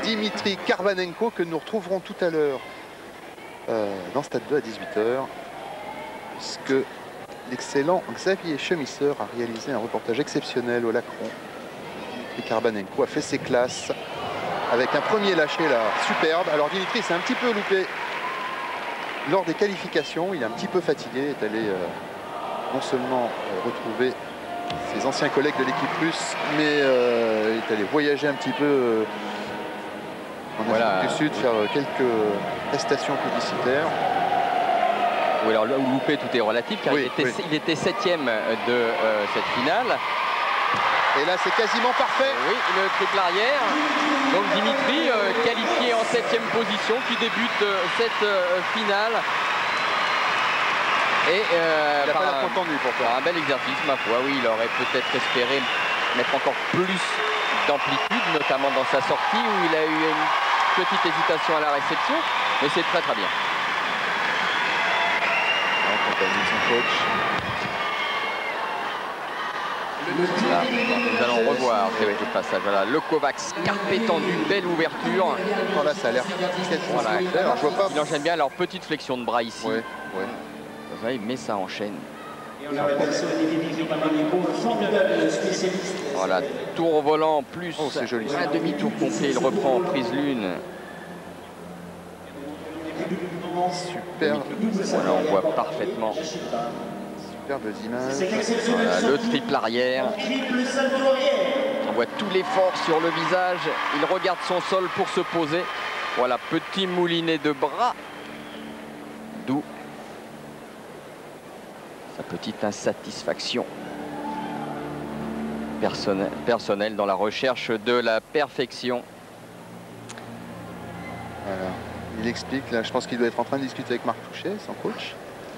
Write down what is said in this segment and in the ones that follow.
Dimitri Karvanenko, que nous retrouverons tout à l'heure dans Stade 2 à 18 h, puisque l'excellent Xavier Chemisseur a réalisé un reportage exceptionnel au Lacron. Dimitri Karvanenko a fait ses classes avec un premier lâché là, superbe. Alors Dimitri s'est un petit peu loupé lors des qualifications, il est un petit peu fatigué, est allé non seulement retrouver ses anciens collègues de l'équipe russe, mais il est allé voyager un petit peu en Afrique du Sud, faire quelques prestations publicitaires. Oui, alors loupé, tout est relatif, car il était 7e de cette finale. Et là, c'est quasiment parfait. Oui, le triple arrière. Donc Dimitri, qualifié en 7e position, qui débute cette finale. Et il n'a pas l'air content, lui, pourquoi. Un bel exercice, ma foi. Oui, il aurait peut-être espéré mettre encore plus d'amplitude, notamment dans sa sortie, où il a eu une petite hésitation à la réception. Mais c'est très très bien. En compagnie de son coach. Là, nous allons revoir quelques passages. Voilà, le Kovacs, carpé tendu, belle ouverture. Oh là, ça a l'air voilà, alors, je vois pas. il enchaîne bien. Alors, petite flexion de bras ici. Ouais. Mais ça enchaîne. Voilà, tour au volant plus c'est joli, un demi-tour complet. Il reprend en prise lune. Super. Voilà, on voit parfaitement. Superbes images. Voilà, le triple arrière. On voit tout l'effort sur le visage. Il regarde son sol pour se poser. Voilà, petit moulinet de bras. D'où sa petite insatisfaction personnelle dans la recherche de la perfection. Voilà. Il explique, là, je pense qu'il doit être en train de discuter avec Marc Touchet, son coach.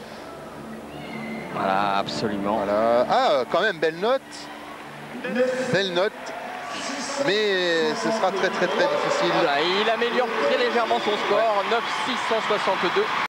Voilà, absolument. Voilà. Ah, quand même, belle note. Belle note. Mais ce sera très difficile. Voilà, il améliore très légèrement son score, 9,662.